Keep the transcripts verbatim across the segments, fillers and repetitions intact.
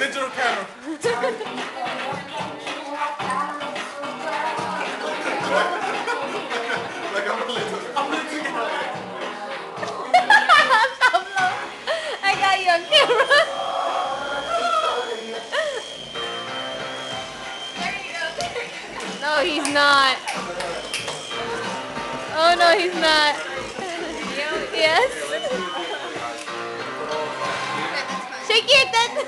digital camera. Like I'm little. I'm little. I got you on camera. There you go. There you go. No, he's not. Oh no, he's not. Yes. Shake it then.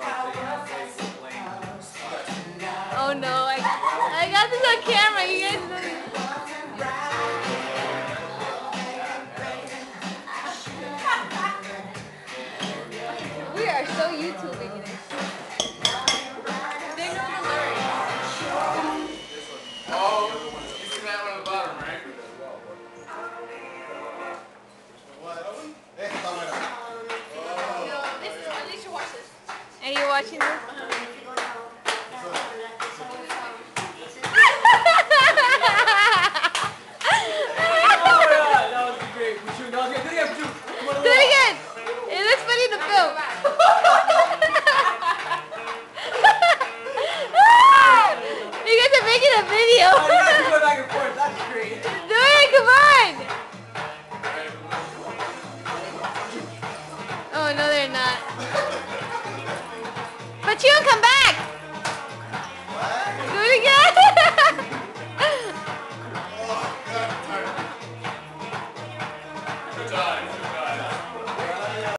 Oh no, I, I got this on camera. You guys know. We are so YouTubing this. They know the lyrics. Oh, you see that one at the bottom, right? What? Hey, Yo, this is, at least you watch this. Are you watching this? Do it again! It looks funny in the film. You guys are making a video.